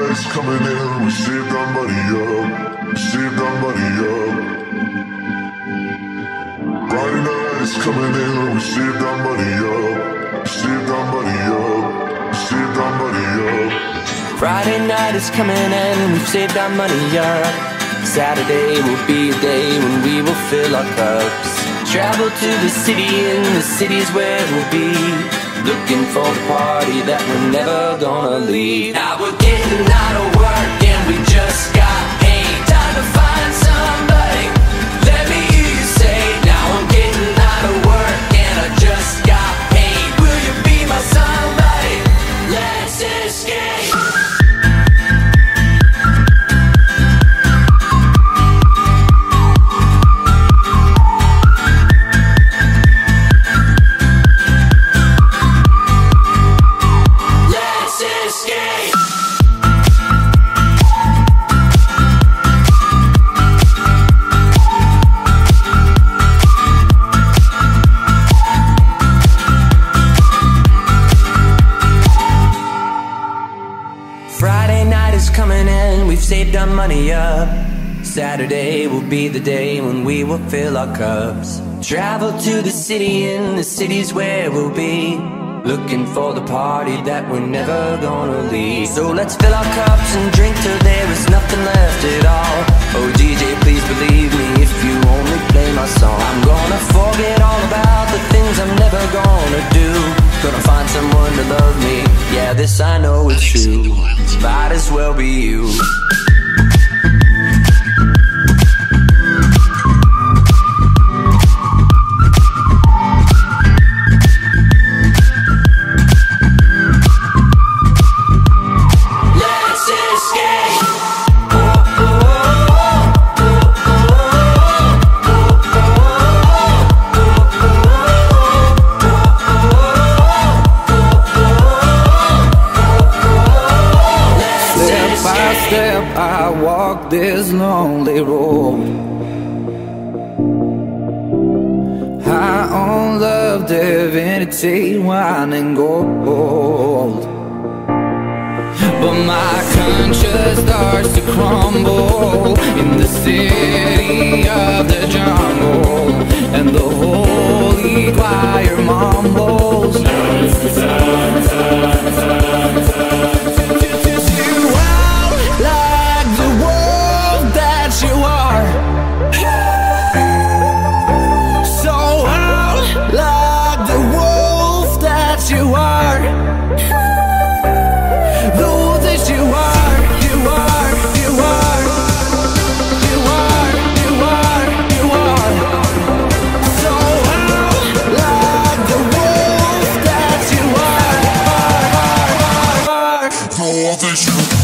night's coming in, we saved our money up, we saved our money up. Friday night is coming in, we saved our money up, we saved our money up, we saved our money up. Friday night is coming in, we've saved our money up. Saturday will be a day when we will fill our cups. Travel to the city, and the city's where we'll be, looking for the party that we're never gonna leave. Now we're getting out of work and we just got paid. Time to find somebody, let me hear you say. Now I'm getting out of work and I just got paid. Will you be my somebody? Let's escape. Saved our money up. Saturday will be the day when we will fill our cups. Travel to the city, and the city's where we'll be, looking for the party that we're never gonna leave. So let's fill our cups and drink till there is nothing left at all. Oh DJ, please believe me if you only play my song. I'm gonna forget all about the things I'm never gonna do. Gonna find someone to love me, yeah, this I know is true. Might as well be you. I walk this lonely road, high on love, divinity, wine and gold. But my conscience starts to crumble in the city of the jungle, and the holy choir mumbles. You are so out like the wolf that you are. The wolf that you are, you are, you are, you are, you are, you are. So out like the wolf that you are. The wolf that you are.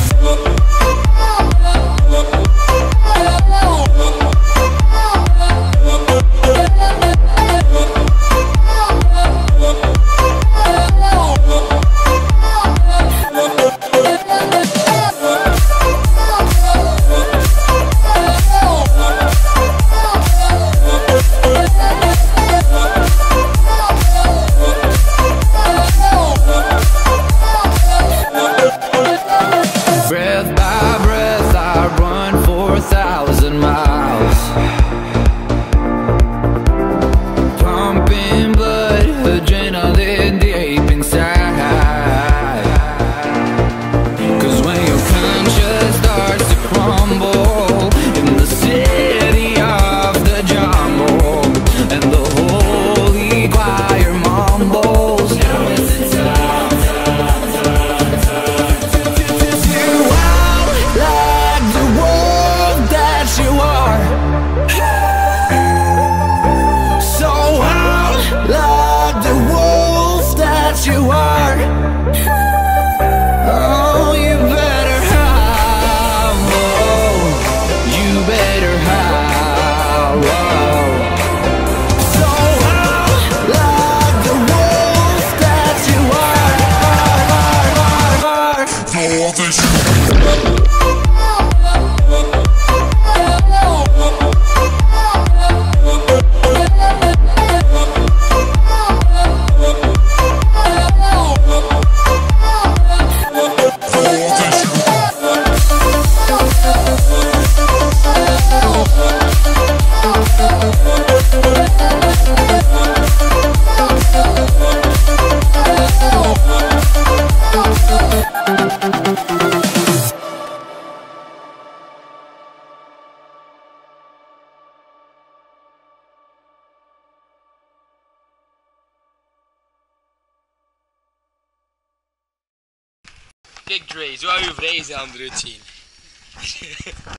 Big Dre, zo hou je vrij zijn aan eruit zien.